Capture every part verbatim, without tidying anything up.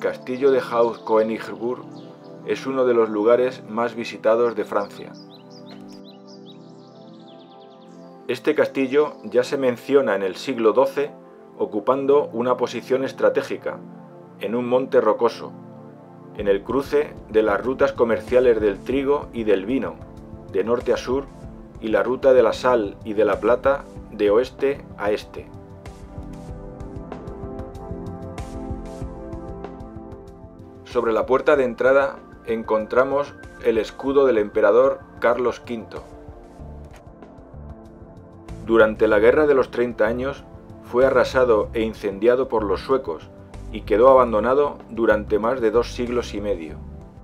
castillo de Haut-Königsbourg es uno de los lugares más visitados de Francia. Este castillo ya se menciona en el siglo doce ocupando una posición estratégica, en un monte rocoso, en el cruce de las rutas comerciales del trigo y del vino, de norte a sur, y la ruta de la sal y de la plata, de oeste a este. Sobre la puerta de entrada encontramos el escudo del emperador Carlos quinto. Durante la Guerra de los Treinta Años fue arrasado e incendiado por los suecos y quedó abandonado durante más de dos siglos y medio.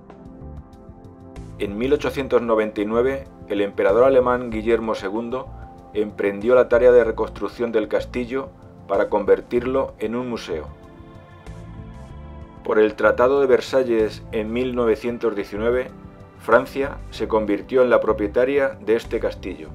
En mil ochocientos noventa y nueve, el emperador alemán Guillermo segundo emprendió la tarea de reconstrucción del castillo para convertirlo en un museo. Por el Tratado de Versalles en mil novecientos diecinueve, Francia se convirtió en la propietaria de este castillo.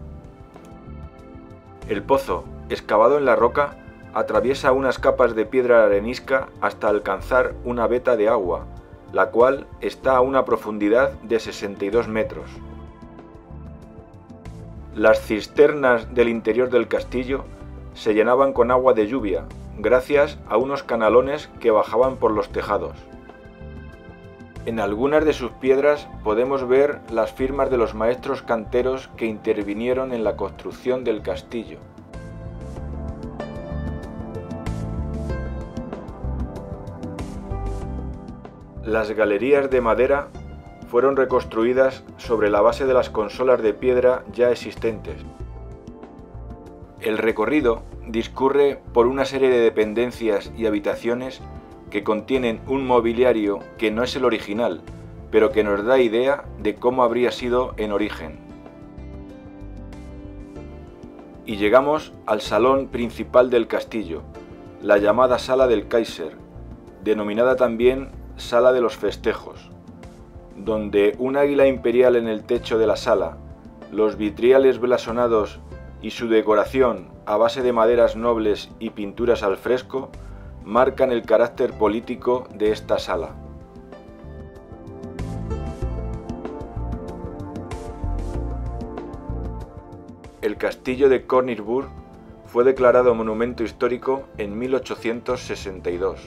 El pozo, excavado en la roca, atraviesa unas capas de piedra arenisca hasta alcanzar una veta de agua, la cual está a una profundidad de sesenta y dos metros. Las cisternas del interior del castillo se llenaban con agua de lluvia, gracias a unos canalones que bajaban por los tejados. En algunas de sus piedras podemos ver las firmas de los maestros canteros que intervinieron en la construcción del castillo. Las galerías de madera fueron reconstruidas sobre la base de las consolas de piedra ya existentes. El recorrido discurre por una serie de dependencias y habitaciones que contienen un mobiliario que no es el original, pero que nos da idea de cómo habría sido en origen. Y llegamos al salón principal del castillo, la llamada Sala del Kaiser, denominada también Sala de los Festejos, donde un águila imperial en el techo de la sala, los vitriales blasonados y su decoración a base de maderas nobles y pinturas al fresco marcan el carácter político de esta sala. El castillo de Königsbourg fue declarado monumento histórico en mil ochocientos sesenta y dos.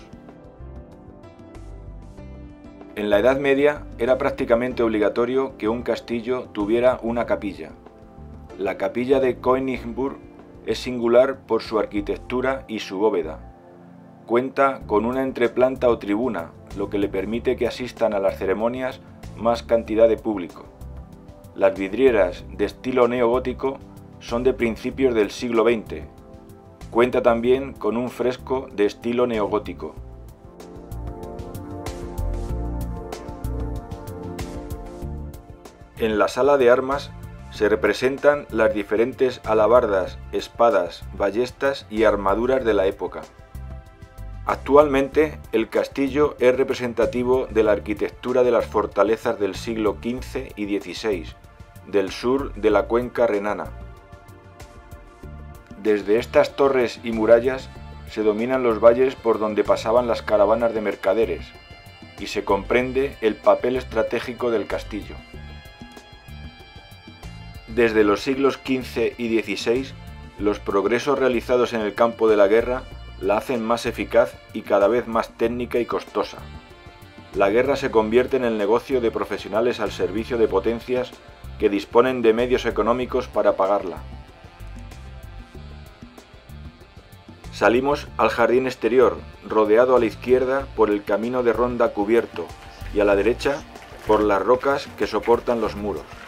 En la Edad Media era prácticamente obligatorio que un castillo tuviera una capilla. La capilla de Königsbourg es singular por su arquitectura y su bóveda. Cuenta con una entreplanta o tribuna, lo que le permite que asistan a las ceremonias más cantidad de público. Las vidrieras de estilo neogótico son de principios del siglo veinte. Cuenta también con un fresco de estilo neogótico. En la sala de armas se representan las diferentes alabardas, espadas, ballestas y armaduras de la época. Actualmente, el castillo es representativo de la arquitectura de las fortalezas del siglo quince y dieciséis, del sur de la cuenca renana. Desde estas torres y murallas se dominan los valles por donde pasaban las caravanas de mercaderes, y se comprende el papel estratégico del castillo. Desde los siglos quince y dieciséis, los progresos realizados en el campo de la guerra la hacen más eficaz y cada vez más técnica y costosa. La guerra se convierte en el negocio de profesionales al servicio de potencias que disponen de medios económicos para pagarla. Salimos al jardín exterior, rodeado a la izquierda por el camino de ronda cubierto y a la derecha por las rocas que soportan los muros.